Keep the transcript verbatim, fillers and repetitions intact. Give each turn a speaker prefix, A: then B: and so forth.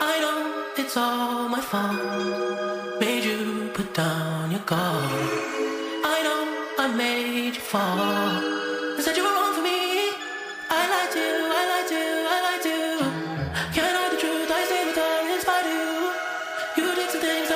A: I know it's all my fault. Made you put down your guard. I know I made you fall. And said you were wrong for me. I lied to you, I lied to you, I lied to you. Can't hide the truth, I stayed with her in spite of you. You did some things